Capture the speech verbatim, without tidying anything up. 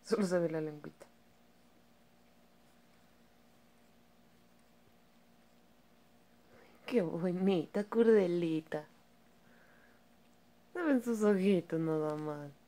Solo se ve la lengüita. Qué bonita, Curdelita. Se ven sus ojitos nada más.